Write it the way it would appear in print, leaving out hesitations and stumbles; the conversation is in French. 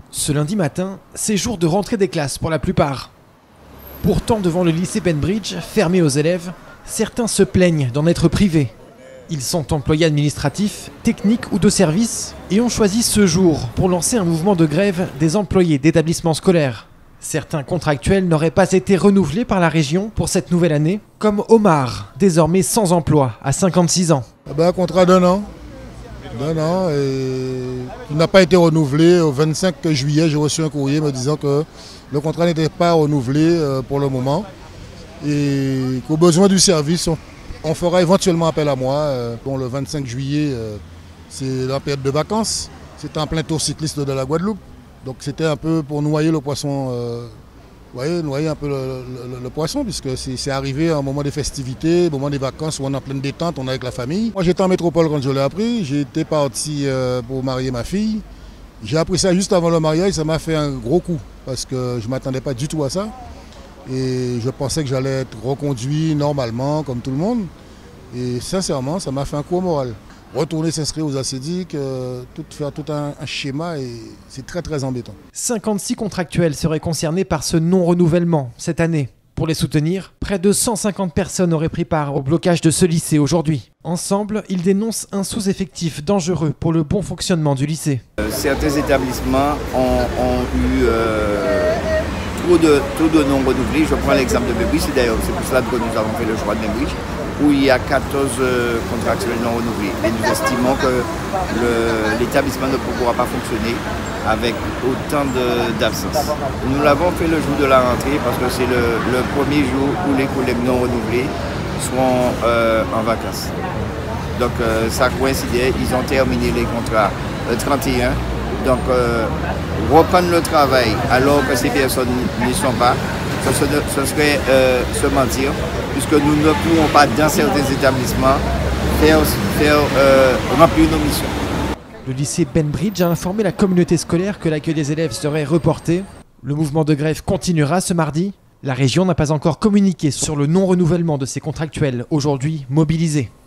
Ce lundi matin, c'est jour de rentrée des classes pour la plupart. Pourtant, devant le lycée Bennbridge, fermé aux élèves, certains se plaignent d'en être privés. Ils sont employés administratifs, techniques ou de service et ont choisi ce jour pour lancer un mouvement de grève des employés d'établissements scolaires. Certains contractuels n'auraient pas été renouvelés par la région pour cette nouvelle année, comme Omar, désormais sans emploi, à 56 ans. Un contrat d'un an. Et il n'a pas été renouvelé. Au 25 juillet, j'ai reçu un courrier me disant que le contrat n'était pas renouvelé pour le moment et qu'au besoin du service, on fera éventuellement appel à moi. Le 25 juillet, c'est la période de vacances. C'était en plein tour cycliste de la Guadeloupe. Donc c'était un peu pour noyer le poisson, noyer un peu le poisson, puisque c'est arrivé à un moment des festivités, au moment des vacances où on est en pleine détente, on est avec la famille. Moi j'étais en métropole quand je l'ai appris, j'étais parti pour marier ma fille. J'ai appris ça juste avant le mariage, ça m'a fait un gros coup, parce que je ne m'attendais pas du tout à ça. Et je pensais que j'allais être reconduit normalement, comme tout le monde. Et sincèrement, ça m'a fait un coup au moral. Retourner s'inscrire aux ACDIC, faire tout un schéma, et c'est très très embêtant. 56 contractuels seraient concernés par ce non-renouvellement cette année. Pour les soutenir, près de 150 personnes auraient pris part au blocage de ce lycée aujourd'hui. Ensemble, ils dénoncent un sous-effectif dangereux pour le bon fonctionnement du lycée. Certains établissements ont eu trop de non renouvelés. Je prends l'exemple de Bennbridge, c'est pour cela que nous avons fait le choix de Bennbridge, où il y a 14 contractuels non renouvelés. Et nous estimons que l'établissement ne pourra pas fonctionner avec autant d'absences. Nous l'avons fait le jour de la rentrée parce que c'est le premier jour où les collègues non renouvelés seront en vacances. Donc ça coïncidait, ils ont terminé les contrats le 31. Donc reprendre le travail alors que ces personnes n'y sont pas, ce serait se mentir, puisque nous ne pouvons pas dans certains établissements remplir nos missions. Le lycée Bennbridge a informé la communauté scolaire que l'accueil des élèves serait reporté. Le mouvement de grève continuera ce mardi. La région n'a pas encore communiqué sur le non-renouvellement de ses contractuels aujourd'hui mobilisés.